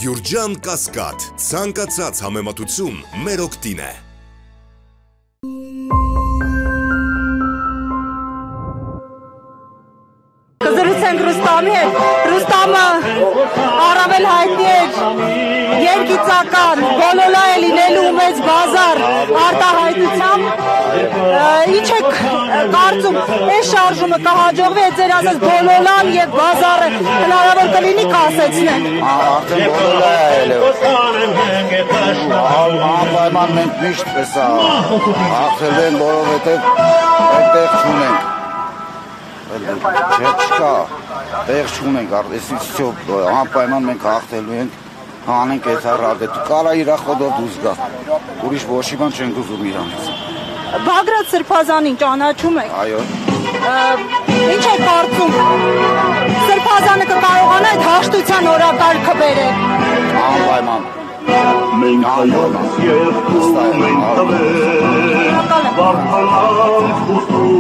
Գյուրջան Կասկադ, ցանկացած համեմատություն մեր օգտին է։ Կզրուցենք Ռուստամի հետ, Ռուստամը առավել հայտնի էր երգիծական, բոլոլա է լինելու մեծ բազար արտահայտությամբ, ինչ եք կարծում, այս շարժումը կհաջողվի է ձեր ասած բոլոլան և բազարը հնարավոր կլինի կասեցնեն։ Արդեն բոլոլա է անպայման մենք միշտ պես աղթելու են, որովհետև այդտեղ չունենք։ Չկա, տեղ չունենք, անպայման մենք աղթելու ենք, հանենք այդ հառադետ, կարա իրա խոդով դուզ գա, ուրիշ ոչի բան չենք ուզում իրանից։ Բագրատ Սրբազանին ճանաչում եք։ Այո։ Ինչ եք կարծում, Սրբազանը կկարողանա այդ հաշտության օրակարգը բերել։ Անպայման։ Մենք հայոց երկում ենք տվել, վարդանանց